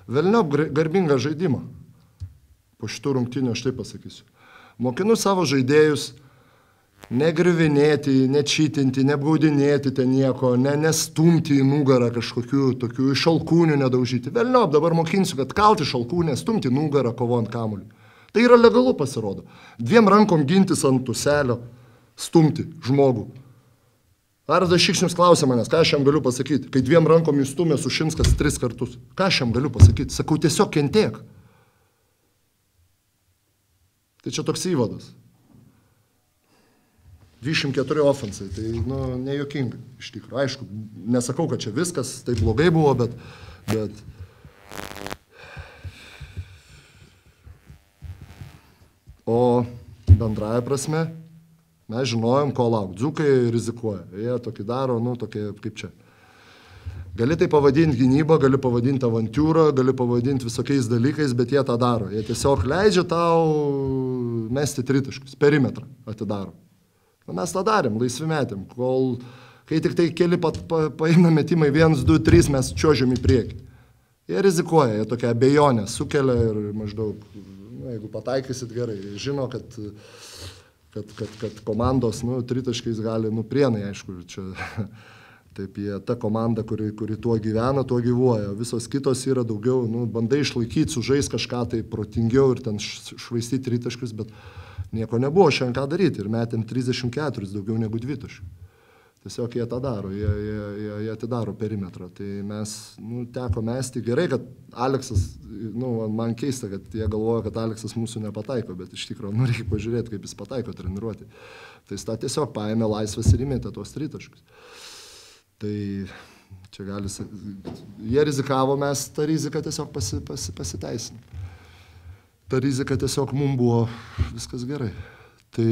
Velniop garbingą žaidimą. Po šitų rungtynių aš taip pasakysiu. Mokinu savo žaidėjus negriuvinėti, nečytinti, neapgaudinėti ten nieko, nestumti į nugarą kažkokių tokių iš alkūnių nedaužyti. Velniop, dabar mokinsiu, kad kalti iš alkūnę, stumti nugarą, kovojant kamuolį. Tai yra legalu, pasirodo. 2 rankom gintis ant tuselio, stumti žmogų. Arvydas Šikšnius klausė manęs, ką aš jam galiu pasakyti, kai 2 rankom jis stumė Sušinskas 3 kartus. Ką aš jam galiu pasakyti? Sakau, tiesiog kentėk. Tai čia toks įvadas. 24 ofensai, tai nejuokingai, iš tikrųjų. Aišku, nesakau, kad čia viskas taip blogai buvo, bet... O bendraja prasme, mes žinojom, ko laukti. Dzūkai rizikuoja. Jie tokį daro, tokie kaip čia. Gali tai pavadinti gynybą, gali pavadinti avantūrą, gali pavadinti visokiais dalykais, bet jie tą daro. Jie tiesiog leidžia tau mesti tritaškius, perimetrą atidaro. Mes tą darėm, laisvi metėm, kai tik tai keli paeina metimai 1, 2, 3, mes čiuožiam į priekį. Jie rizikuoja, jie tokia abejonė sukelia ir maždaug, jeigu pataikysit gerai, žino, kad komandos, tritaškiais gali, Prienai, aišku, čia, taip, jie ta komanda, kuri tuo gyvena, tuo gyvuoja, visos kitos yra daugiau, bandai išlaikyti, sužais kažką tai protingiau ir ten švaistyti tritaškius, bet nieko nebuvo šiandien ką daryti ir metėm 34, daugiau negu 2 taškų. Tiesiog jie tą daro, jie atidaro perimetrą. Tai mes, teko mesti gerai, kad Aleksas, man keista, kad jie galvoja, kad Aleksas mūsų nepataiko, bet iš tikrųjų, reikia pažiūrėti, kaip jis pataiko treniruoti. Tai jis tą tiesiog paėmė laisvas ir įmėtė tuos tritaškius. Tai čia gali, jie rizikavo, mes tą riziką tiesiog pasiteisim. Ta rizika tiesiog mums buvo viskas gerai. Tai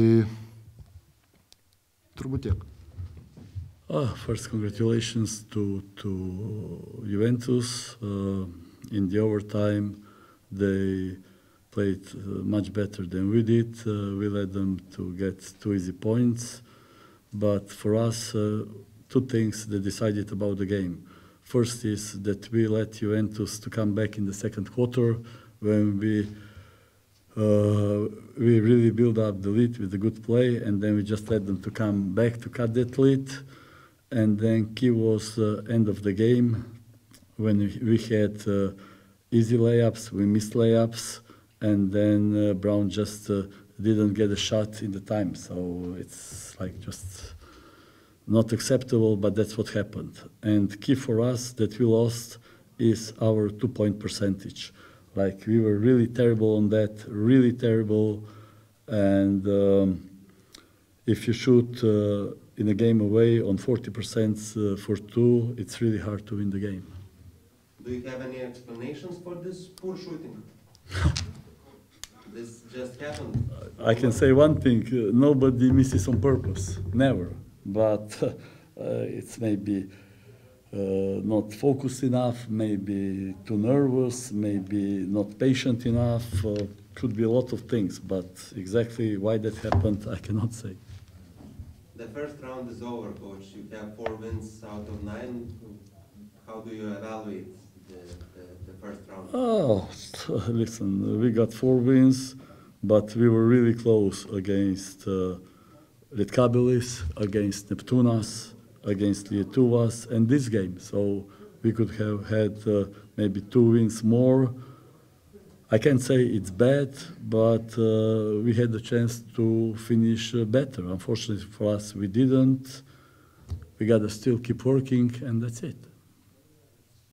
turbūt tiek. First, congratulations to Juventus. In the overtime, they played much better than we did. We led them to get 2 easy points. But for us, 2 things that decided about the game. First is that we let Juventus to come back in the second quarter when we really build up the lead with a good play, and then we just let them to come back to cut that lead. And then key was end of the game when we had easy layups, we missed layups, and then Brown just didn't get a shot in the time. So it's like just not acceptable, but that's what happened. And key for us that we lost is our 2-point percentage. Like we were really terrible on that, really terrible. And if you shoot in a game away on 40% for 2, it's really hard to win the game. Do you have any explanations for this poor shooting? This just happened? I can say one thing, nobody misses on purpose, never. But it's maybe not focused enough, maybe too nervous, maybe not patient enough, could be a lot of things, but exactly why that happened, I cannot say. The first round is over, coach. You have 4 wins out of 9. How do you evaluate the first round? Oh, listen, we got 4 wins, but we were really close against Lietkabelis, against Neptūnas, against Lietuvas, and this game. So we could have had maybe 2 wins more. I can't say it's bad, but we had the chance to finish better. Unfortunately for us, we didn't. We got to still keep working, and that's it.